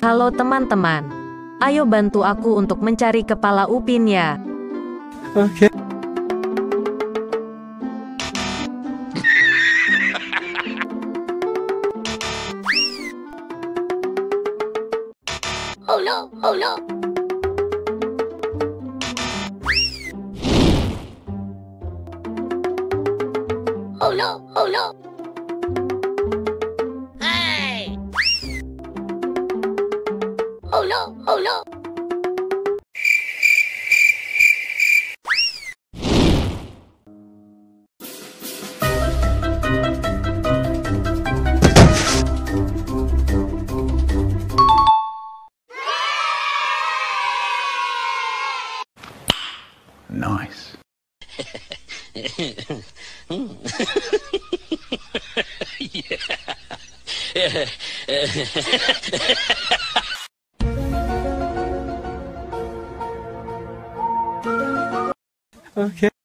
Halo teman-teman, ayo bantu aku untuk mencari kepala Upin ya. Oke. Oh no, oh no. Oh no, oh no. Hey! Oh no, oh no. Nice. Oke.